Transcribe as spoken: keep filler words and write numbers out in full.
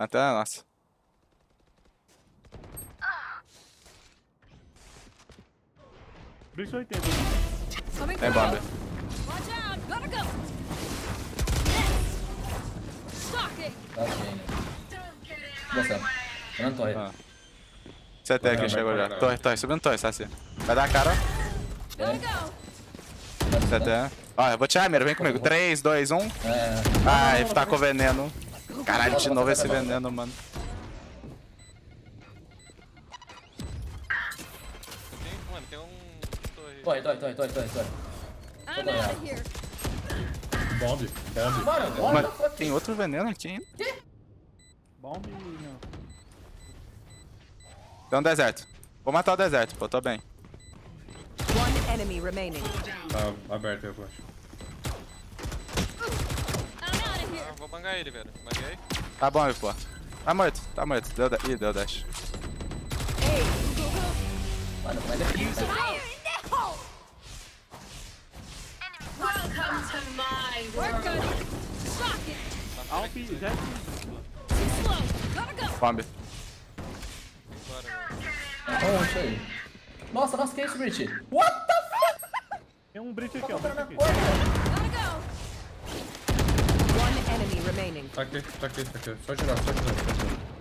Até a nossa. Bridge oitenta. Tem bomba. Tá cheio. Gostando. Fernando torre. Ah. C T aqui, chegou já. Torre, torre, subindo torre, Saci. Vai dar a cara. C T. Ó, eu vou tirar a mira, vem comigo. três, dois, um. É. Ai, tá com veneno. Caralho, de novo esse veneno, mano. Tem, mano, tem um... Torre, torre, torre, torre, torre, torre. Bomb, bomb. Mano, what Mas the fuck? tem outro veneno aqui ainda. Bomb não. Tem um deserto. Vou matar o deserto, pô, tô bem. One enemy remaining. Tá aberto eu acho. Ah, vou bangar ele, velho. Banguei. Tá bom, pô. Tá morto, tá morto. Deu da... Ih, deu dash. Mano, mas é que isso. Welcome to my world. Alp, Jet. Bomb. Oh, isso aí. Nossa, nossa, que é isso, Brit? What the fuck? Tem um bridge aqui, ó. Tá na Bridge aqui. porta. One enemy remaining. Tá aqui, tá aqui, tá aqui. Só tirar, só tirar, só tirar.